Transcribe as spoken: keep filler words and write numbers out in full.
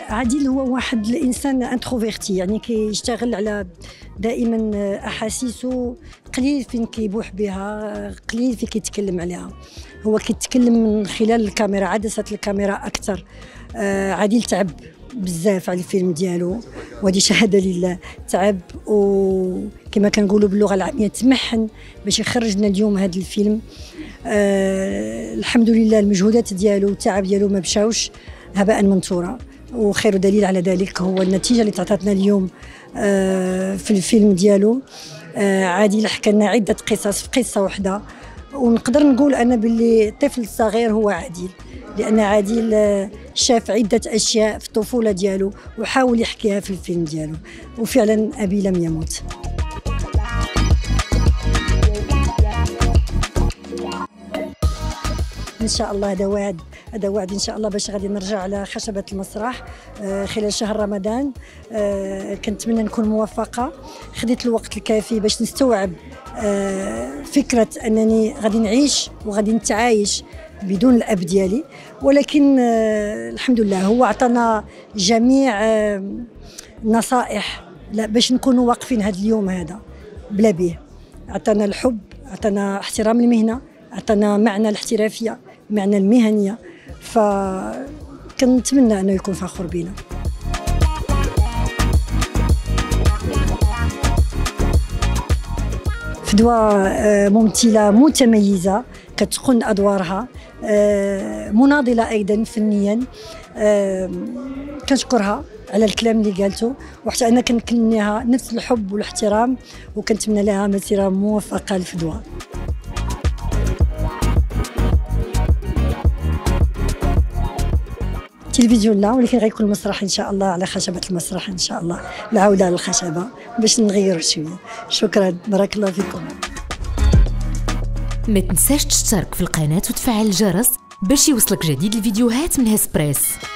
عادل هو واحد الانسان انتروفيرتي، يعني كيشتغل على دائما احاسيسه، قليل فين كيبوح بها، قليل فين كيتكلم عليها. هو كيتكلم من خلال الكاميرا، عدسه الكاميرا اكثر. آه عادل تعب بزاف على الفيلم ديالو، وهذه شهاده لله. تعب وكما كنقولوا باللغه العاميه تمحن باش يخرج لنا اليوم هذا الفيلم. آه الحمد لله المجهودات ديالو والتعب ديالو ما مشاوش هباء منثورا، وخير دليل على ذلك هو النتيجه اللي تعطاتنا اليوم آه في الفيلم ديالو. آه عادل حكى لنا عده قصص في قصه واحده، ونقدر نقول انا باللي الطفل الصغير هو عادل، لان عادل شاف عده اشياء في الطفوله ديالو وحاول يحكيها في الفيلم ديالو، وفعلا ابي لم يمت. ان شاء الله هذا وعد، هذا وعد ان شاء الله باش غادي نرجع على خشبه المسرح خلال شهر رمضان. كنتمنى نكون موفقه، خديت الوقت الكافي باش نستوعب فكره انني غادي نعيش وغادي نتعايش بدون الاب ديالي، ولكن الحمد لله هو عطانا جميع النصائح باش نكونوا واقفين هذا اليوم هذا بلا بيه. عطانا الحب، عطانا احترام المهنه، عطانا معنى الاحترافيه، معنى المهنيه، فكنتمنى انه يكون فخور بنا. فدوى ممثله متميزه كتقن ادوارها، مناضله ايضا فنيا. كنشكرها على الكلام اللي قالته، وحتى انا كنكلمها نفس الحب والاحترام، وكنتمنى لها مسيره موفقه لفدوى. تلفزيون لا، ولكن غيكون المسرح ان شاء الله، على خشبه المسرح ان شاء الله، العوده للخشبه باش نغيروا شويه. شكرا، بارك الله فيكم. ما تنساش تشترك في القناه وتفعل الجرس باش يوصلك جديد الفيديوهات من هسبريس.